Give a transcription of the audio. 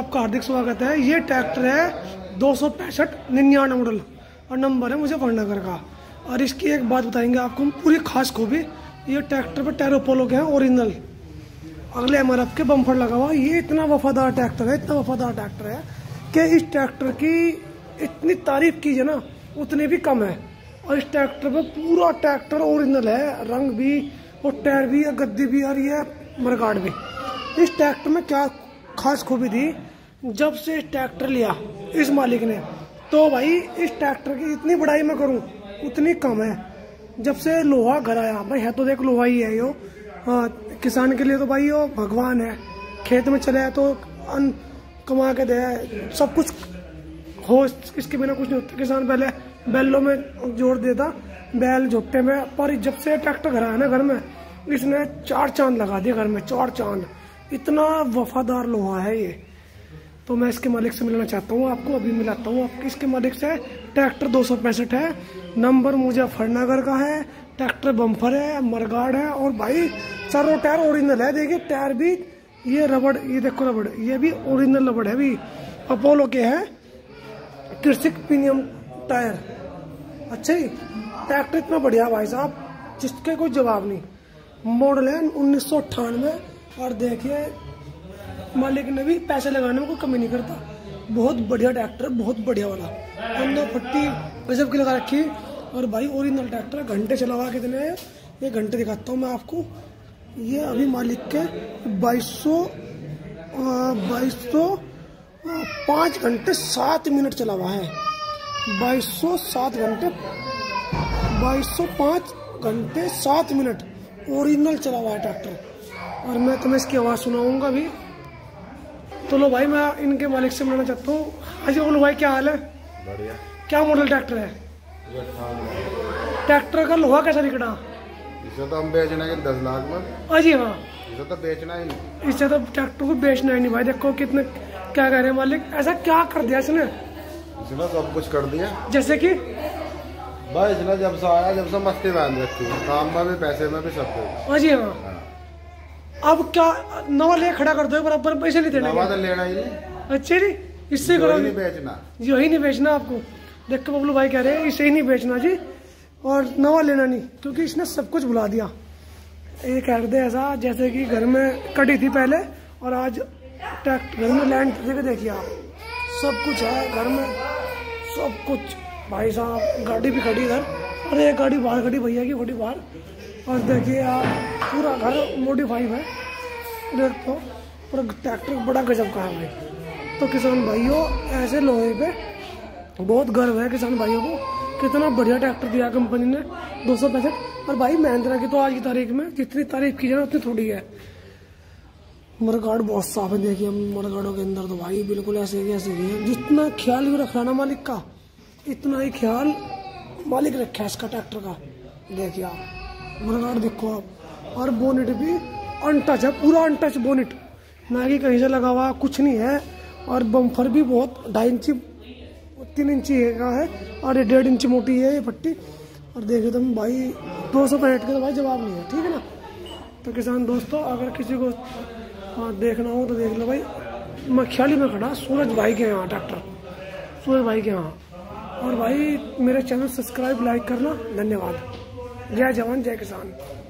आपका हार्दिक स्वागत है। ये ट्रैक्टर है 265-99 मॉडल और नंबर है मुजफ्फरनगर का। और इसकी एक बात बताएंगे आपको हम पूरी खास खूबी। ये ट्रैक्टर पे टायर अपोलो के हैं ओरिजिनल, अगले एमआरएफ के बम्पर लगा हुआ। ये इतना वफादार ट्रैक्टर है, इतना वफादार ट्रैक्टर है कि इस ट्रैक्टर की इतनी तारीफ कीजिए ना उतनी भी कम है। और इस ट्रैक्टर पे पूरा ट्रैक्टर ओरिजिनल है, रंग भी और टायर भी, गद्दी भी और ये मरगाड़ भी। इस ट्रैक्टर में क्या खास खूबी थी, जब से इस ट्रैक्टर लिया इस मालिक ने, तो भाई इस ट्रैक्टर की इतनी बड़ाई मैं करूं उतनी कम है। जब से लोहा घर आया भाई, है तो देख लोहा ही है यो। हाँ, किसान के लिए तो भाई यो भगवान है। खेत में चले तो अन्न कमा के दे, सब कुछ हो, इसके बिना कुछ नहीं होता। किसान पहले बैलों में जोर देता, बैल झोपटे में, पर जब से ट्रैक्टर घर आया ना घर में, इसने 4 चांद लगा दिए घर में, 4 चांद। इतना वफादार लोहा है ये। तो मैं इसके मालिक से मिलना चाहता हूँ, आपको अभी मिलाता हूँ आपके इसके मालिक से। ट्रैक्टर 265 है, नंबर मुजफ्फरनगर का है, ट्रैक्टर बम्पर है, मरगाड़ है और भाई चारों टायर ओरिजिनल है। देखिए टायर भी, ये रबड़, ये देखो रबड़, ये भी ओरिजिनल रबड़ है, भी अपोलो के है, कृषिक प्रीमियम टायर। अच्छा ही ट्रैक्टर इतना बढ़िया भाई साहब, जिसके कोई जवाब नहीं। मॉडल है 1998 और देखिए मालिक ने भी पैसे लगाने में कोई कमी नहीं करता। बहुत बढ़िया ट्रैक्टर, बहुत बढ़िया वाला, अंदर फट्टी गजब की लगा रखी। और भाई ओरिजिनल ट्रैक्टर, घंटे चला हुआ कितने हैं ये घंटे दिखाता हूँ मैं आपको। ये अभी मालिक के 5 घंटे 7 मिनट चला हुआ है। 2205 घंटे 7 मिनट ओरिजिनल चला हुआ है ट्रैक्टर। और मैं तुम्हें इसकी आवाज़ सुनाऊंगा भी। तो लो भाई, मैं इनके मालिक से मिलना चाहता हूँ। हाँ जी बोलो भाई, क्या हाल है? बढ़िया। क्या मॉडल ट्रैक्टर है? ट्रैक्टर का लोहा कैसा निकला? इसे तो हम बेचना है 10 लाख में। हाँ जी हाँ, इसे तो बेचना ही नहीं, इससे तो ट्रैक्टर को बेचना ही नहीं भाई। देखो कितने, क्या कह रहे हैं मालिक, ऐसा क्या कर दिया इसने? इसने सब कुछ कर दिया। जैसे कि भाई इसने जब से आया, जब से मस्ती बांध रखी है, काम में भी पैसे में भी सब कुछ। हाँ जी हाँ। अब क्या नवा ले खड़ा कर दो, बराबर पैसे नहीं देने? नवा तो लेना ही नहीं। अच्छे जी, इससे करो नहीं बेचना, यही नहीं बेचना आपको। देख के बबलू भाई कह रहे हैं इसे ही नहीं बेचना जी, और नवा लेना नहीं, क्योंकि इसने सब कुछ भुला दिया। ये कह दे ऐसा जैसे कि घर में कटी थी पहले और आज ट्रैक्टर घर में लैंड करके देखिए आप, सब कुछ है घर में, सब कुछ भाई साहब। गाड़ी भी खड़ी इधर, अरे एक गाड़ी बाहर खड़ी भैया की, खड़ी बाहर। और देखिए आप पूरा घर मॉडिफाई है, देख तो पूरा ट्रैक्टर बड़ा गजब का है भाई। तो किसान भाइयों, ऐसे लोहे पे बहुत गर्व है किसान भाइयों को, कितना बढ़िया ट्रैक्टर दिया कंपनी ने 265। और भाई महिंद्रा की तो आज की तारीख में जितनी तारीफ की जाए उतनी थोड़ी है। मरगाड़ बहुत साफ है, देखिए मरगाड़ों के अंदर तो भाई बिल्कुल ऐसे ही है। जितना ख्याल भी रखना ना मालिक का, इतना ही ख्याल मालिक रखा है इसका ट्रैक्टर का। देखिए आप मरगाड़ देखो आप, और बोनेट भी अनटच है, पूरा अनटच बोनेट, ना कि कहीं से लगा हुआ कुछ नहीं है। और बम्फर भी बहुत 2.5 इंची 3 इंची का है और 1.5 इंची मोटी है ये पट्टी। और देखिए तुम भाई 265 का तो भाई जवाब नहीं है, ठीक है ना। तो किसान दोस्तों, अगर किसी को देखना हो तो देख लो भाई। मैं ख्याली में खड़ा सूरज भाई के यहाँ, ट्रैक्टर सूरज भाई के यहाँ। और भाई मेरे चैनल सब्सक्राइब लाइक करना, धन्यवाद। जय जवान जय किसान।